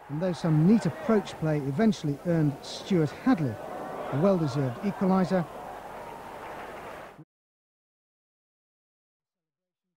And though some neat approach play eventually earned Stuart Hadley a well-deserved equaliser,